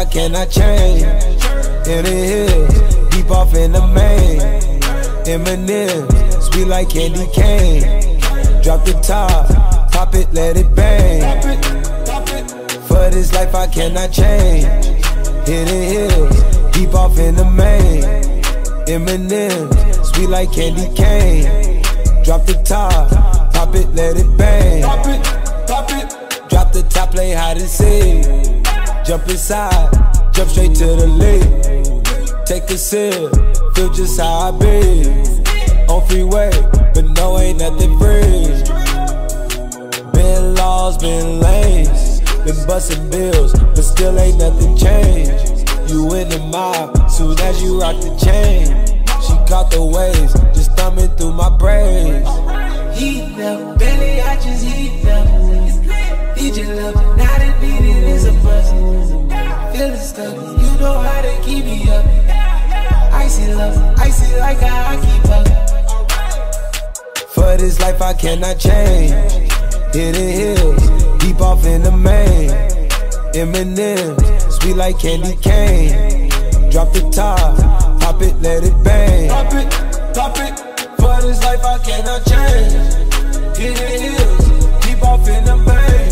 I cannot change. In the hills, deep off in the main. Eminem, sweet like candy cane. Drop the top, pop it, let it bang. For this life I cannot change. In the hills, deep off in the main. Eminem, sweet like candy cane. Drop the top, pop it, let it bang. Drop the top, play hide and seek. Jump inside, jump straight to the lead. Take a sip, feel just how I be. On freeway, but no, ain't nothing free. Been laws, been lanes, been busting bills, but still ain't nothing changed. You in the mob, soon as you rock the chain. She caught the waves, just thumbing through my braids. Heat up, belly, I just heat up. Need your love, now that beating is a bust. Feeling stuck, you know how to keep me up. Icy love, icy like how I keep up. For this life I cannot change. Hidden hills, deep off in the main. Eminem, sweet like candy cane. Drop the top, pop it, let it bang. Pop it, for this life I cannot change. Hidden hills, deep off in the main.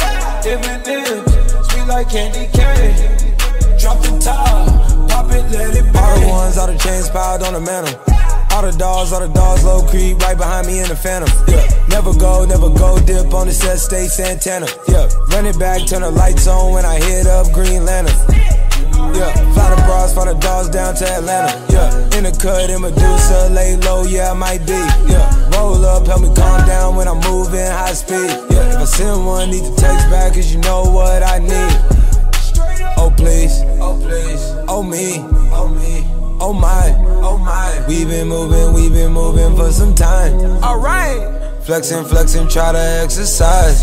Eminem, sweet like candy cane. Drop the top, pop it, let it bang. All the ones, all the chains piled on the mantle. All the dogs, low creep, right behind me in the phantom. Yeah, never go, dip on the set, stay Santana. Yeah, run it back, turn the lights on when I hit up Green Lantern. Yeah, fly the bras, fly the dogs down to Atlanta. Yeah, in the cut, in Medusa, lay low, yeah, I might be. Yeah, roll up, help me calm down when I'm moving high speed. Yeah, if I send one, need to text back, cause you know what I need. Oh please, oh me, oh my, we been moving for some time. Alright, flexing, try to exercise.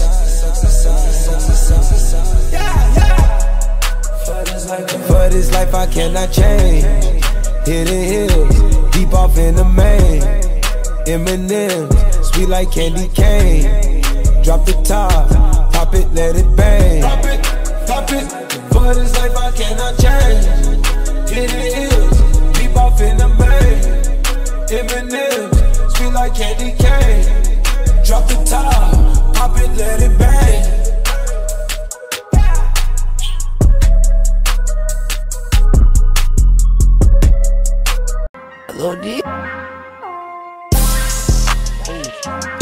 For this life I cannot change. Hidden hills, deep off in the main. Eminem, sweet like candy cane. Drop the top, pop it, let it bang. Pop it, for this life I cannot change. Hidden hills, deep off in the main. Eminem, sweet like candy cane. Drop the top, pop it, let it bang. Hello, D.